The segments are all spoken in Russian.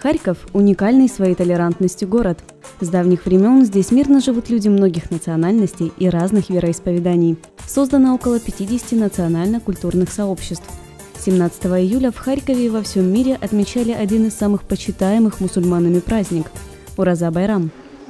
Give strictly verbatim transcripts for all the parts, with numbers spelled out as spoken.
Харьков – уникальный своей толерантностью город. С давних времен здесь мирно живут люди многих национальностей и разных вероисповеданий. Создано около пятидесяти национально-культурных сообществ. семнадцатого июля в Харькове и во всем мире отмечали один из самых почитаемых мусульманами праздник – Ураза Байрам.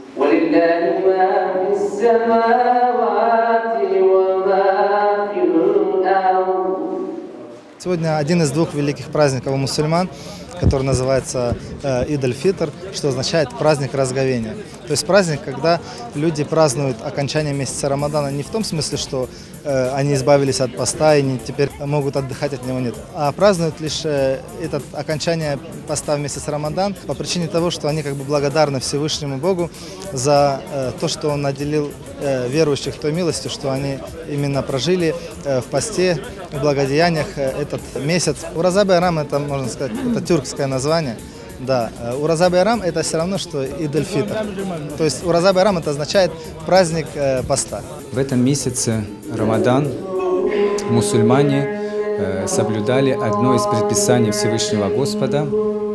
Сегодня один из двух великих праздников у мусульман, который называется э, Ид-аль-Фитр, что означает праздник разговения. То есть праздник, когда люди празднуют окончание месяца Рамадана не в том смысле, что э, они избавились от поста и не, теперь могут отдыхать от него, нет, а празднуют лишь э, это окончание поста в месяц Рамадан по причине того, что они как бы благодарны Всевышнему Богу за э, то, что Он наделил э, верующих той милостью, что они именно прожили э, в посте, в благодеяниях э, этот месяц. Ураза Байрам — это, можно сказать, это тюркское название. Да, Ураза Байрам — это все равно, что Ид-аль-Фитр. То есть Ураза Байрам — это означает праздник э, поста. В этом месяце Рамадан мусульмане э, соблюдали одно из предписаний Всевышнего Господа,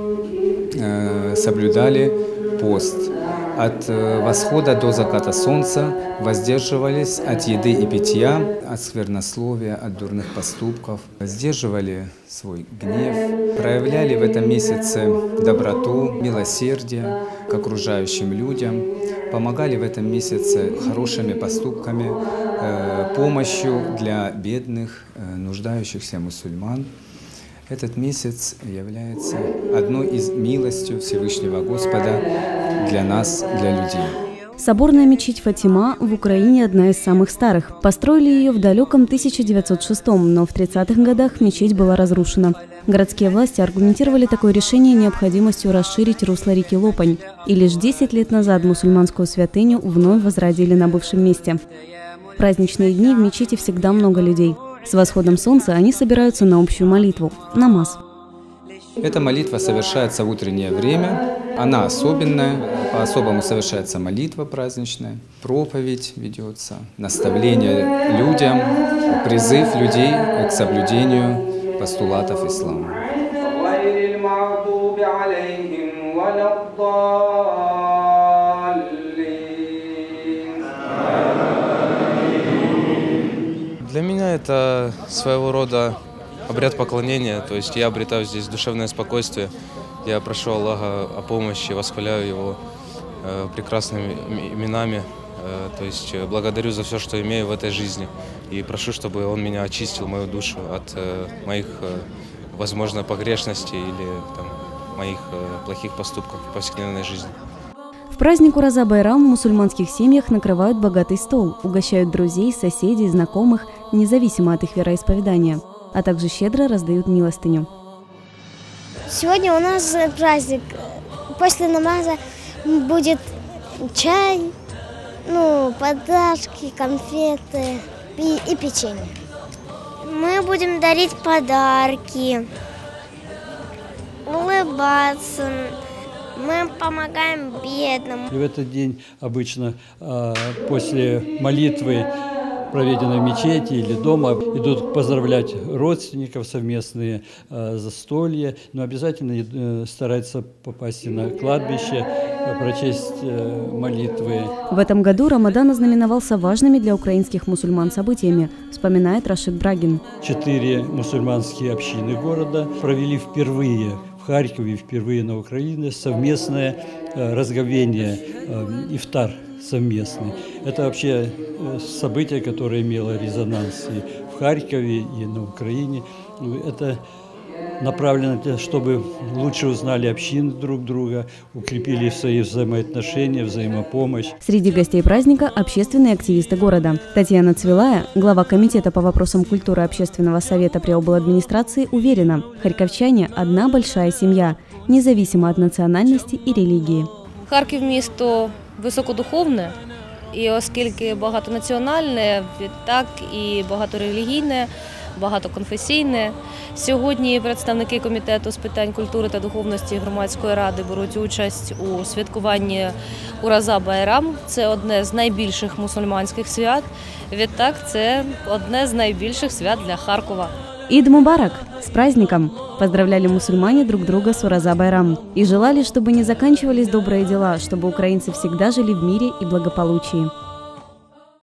э, соблюдали пост. От восхода до заката солнца воздерживались от еды и питья, от сквернословия, от дурных поступков, сдерживали свой гнев, проявляли в этом месяце доброту, милосердие к окружающим людям, помогали в этом месяце хорошими поступками, помощью для бедных, нуждающихся мусульман. Этот месяц является одной из милостью Всевышнего Господа для нас, для людей. Соборная мечеть Фатима в Украине одна из самых старых. Построили ее в далеком тысяча девятьсот шестом, но в тридцатых годах мечеть была разрушена. Городские власти аргументировали такое решение необходимостью расширить русло реки Лопань. И лишь десять лет назад мусульманскую святыню вновь возродили на бывшем месте. В праздничные дни в мечети всегда много людей. С восходом солнца они собираются на общую молитву – намаз. Эта молитва совершается в утреннее время. Она особенная, по-особому совершается молитва праздничная, проповедь ведется, наставление людям, призыв людей к соблюдению постулатов ислама. Для меня это своего рода обряд поклонения, то есть я обретаю здесь душевное спокойствие. Я прошу Аллаха о помощи, восхваляю Его э, прекрасными именами, э, то есть благодарю за все, что имею в этой жизни. И прошу, чтобы Он меня очистил, мою душу, от э, моих, э, возможно, погрешностей или там, моих э, плохих поступков в повседневной жизни. В праздник Ураза Байрам в мусульманских семьях накрывают богатый стол, угощают друзей, соседей, знакомых, независимо от их вероисповедания, а также щедро раздают милостыню. Сегодня у нас праздник. После намаза будет чай, ну, подарки, конфеты и, и печенье. Мы будем дарить подарки, улыбаться. Мы помогаем бедным. В этот день обычно после молитвы, проведенной в мечети или дома, идут поздравлять родственников, совместные застолья, но обязательно стараются попасть на кладбище, прочесть молитвы. В этом году Рамадан ознаменовался важными для украинских мусульман событиями, вспоминает Рашид Брагин. Четыре мусульманские общины города провели впервые в Харькове, впервые на Украине совместное разговение, ифтар совместный. Это вообще событие, которое имело резонанс и в Харькове, и на Украине. Это направлено на то, чтобы лучше узнали общины друг друга, укрепили свои взаимоотношения, взаимопомощь. Среди гостей праздника – общественные активисты города. Татьяна Цвилая, глава комитета по вопросам культуры Общественного совета при обладминистрации, уверена, харьковчане – одна большая семья, независимо от национальности и религии. Харків – місто високодуховне, і оскільки багатонаціональне, так і багаторелігійне, багатоконфесійне. Сьогодні представники комітету з питань культури та духовності громадської ради беруть участь у святкуванні Ураза Байрам. Це одне з найбільших мусульманських свят. Відтак, це одне з найбільших свят для Харкова. Ид Мубарак! С праздником! Поздравляли мусульмане друг друга с Ураза Байрам и желали, чтобы не заканчивались добрые дела, чтобы украинцы всегда жили в мире и благополучии.